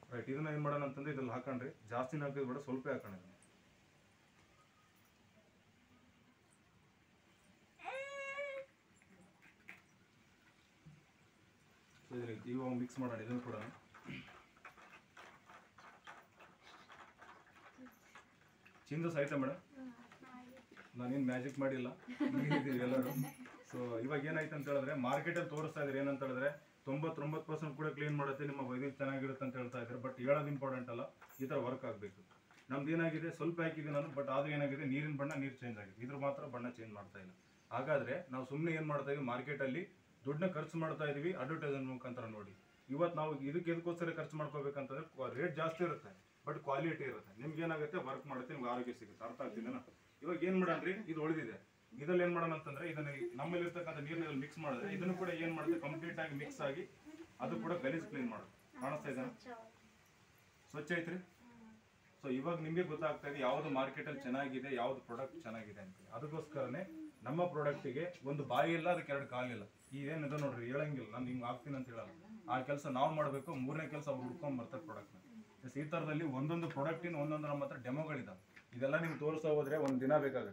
Right. ಇದನ್ನ ಏನು ಮಾಡೋಣ ಅಂತಂದ್ರೆ ಇದ್ರಲ್ಲಿ ಹಾಕೊಂಡ್ರಿ, ಜಾಸ್ತಿನ ಹಾಕಿದ್ ಬೇಡ, ಸ್ವಲ್ಪ ಹಾಕೋಣ. ಇವಾಗ ಮಿಕ್ಸ್ ಮಾಡೋಣ ಇದನ್ನು ಕೂಡ. ಚಿಂದಸ್ ಆಯ್ತಾ ಮೇಡಮ್? ನಾನೇನು ಮ್ಯಾಜಿಕ್ ಮಾಡಿಲ್ಲ, ಇದ್ದೀವಿ ಎಲ್ಲರೂ. ಸೊ ಇವಾಗ ಏನಾಯ್ತು ಅಂತ ಹೇಳಿದ್ರೆ ಮಾರ್ಕೆಟಲ್ಲಿ ತೋರಿಸ್ತಾ ಇದ್ದಾರೆ ಏನಂತ ಹೇಳಿದ್ರೆ 99% ಕೂಡ ಕ್ಲೀನ್ ಮಾಡುತ್ತೆ, ನಿಮ್ಮ ವೈದ್ಯ ಚೆನ್ನಾಗಿರುತ್ತೆ ಅಂತ ಹೇಳ್ತಾ ಇದ್ದಾರೆ. ಬಟ್ ಹೇಳೋದು ಇಂಪಾರ್ಟೆಂಟ್ ಅಲ್ಲ, ಈ ಥರ ವರ್ಕ್ ಆಗಬೇಕು. ನಮ್ದು ಏನಾಗಿದೆ, ಸ್ವಲ್ಪ ಹಾಕಿದ್ದೀನಿ ನಾನು, ಬಟ್ ಅದು ಏನಾಗಿದೆ, ನೀರಿನ ಬಣ್ಣ ನೀರು ಚೇಂಜ್ ಆಗಿದೆ, ಇದ್ರ ಮಾತ್ರ ಬಣ್ಣ ಚೇಂಜ್ ಮಾಡ್ತಾ ಇಲ್ಲ. ಹಾಗಾದರೆ ನಾವು ಸುಮ್ಮನೆ ಏನು ಮಾಡ್ತಾ ಇದೀವಿ, ಮಾರ್ಕೆಟಲ್ಲಿ ದುಡ್ಡನ್ನ ಖರ್ಚು ಮಾಡ್ತಾ ಇದೀವಿ ಅಡ್ವರ್ಟೈಸ್ಮೆಂಟ್ ಮುಖಾಂತರ ನೋಡಿ. ಇವತ್ತು ನಾವು ಇದಕ್ಕೋಸ್ಕರ ಖರ್ಚು ಮಾಡ್ಕೋಬೇಕಂತಂದ್ರೆ ರೇಟ್ ಜಾಸ್ತಿ ಇರುತ್ತೆ, ಬಟ್ ಕ್ವಾಲಿಟಿ ಇರುತ್ತೆ. ನಿಮ್ಗೆ ಏನಾಗುತ್ತೆ, ವರ್ಕ್ ಮಾಡುತ್ತೆ, ನಿಮ್ಗೆ ಆರೋಗ್ಯ ಸಿಗುತ್ತೆ. ಅರ್ಥ ಆಗ್ತಿದೆನಾ? ಇವಾಗ ಏನು ಮಾಡೋಣ್ರಿ, ಇದು ಉಳಿದಿದೆ, ಇದ್ರಲ್ಲಿ ಏನು ಮಾಡೋಣ ಅಂತಂದ್ರೆ ಇದನ್ನ ನಮ್ಮಲ್ಲಿ ಇರ್ತಕ್ಕಂಥ ನೀರಿನಲ್ಲಿ ಮಿಕ್ಸ್ ಮಾಡಿದ್ರೆ ಇದನ್ನು ಕೂಡ ಏನು ಮಾಡುತ್ತೆ, ಕಂಪ್ಲೀಟ್ ಆಗಿ ಮಿಕ್ಸ್ ಆಗಿ ಅದು ಕೂಡ ಗಲೀಜ್ ಕ್ಲೀನ್ ಮಾಡುತ್ತೆ. ಕಾಣಿಸ್ತಾ ಇದೆನಾ? ಸ್ವಚ್ಛ ಐತ್ರಿ. ಸೊ ಇವಾಗ ನಿಮಗೆ ಗೊತ್ತಾಗ್ತಾ ಇದೆ ಯಾವುದು ಮಾರ್ಕೆಟಲ್ಲಿ ಚೆನ್ನಾಗಿದೆ, ಯಾವುದು ಪ್ರಾಡಕ್ಟ್ ಚೆನ್ನಾಗಿದೆ ಅಂತ. ಅದಕ್ಕೋಸ್ಕರನೇ ನಮ್ಮ ಪ್ರಾಡಕ್ಟಿಗೆ ಒಂದು ಬಾಯಿ ಇಲ್ಲ, ಅದಕ್ಕೆ ಎರಡು ಕಾಲಿಲ್ಲ. ಇದೇನಿದೆ ನೋಡ್ರಿ, ಹೇಳಂಗಿಲ್ಲ ನಾನು ಹಿಂಗೆ ಆಗ್ತೀನಿ ಅಂತ ಹೇಳಲ್ಲ. ಆ ಕೆಲಸ ನಾವು ಮಾಡಬೇಕು. ಮೂರನೇ ಕೆಲಸ ಅವ್ರು ಹುಡ್ಕೊಂಡು ಬರ್ತಾರೆ ಪ್ರಾಡಕ್ಟ್ನ. ಈ ಥರದಲ್ಲಿ ಒಂದೊಂದು ಪ್ರಾಡಕ್ಟಿನ ಒಂದೊಂದು ನಮ್ಮ ಹತ್ರ ಡೆಮೋಗಳಿದ್ದಾವೆ. ಇದೆಲ್ಲ ನಿಮ್ಗೆ ತೋರಿಸ್ತಾ ಹೋದ್ರೆ ಒಂದು ದಿನ ಬೇಕಾಗುತ್ತೆ.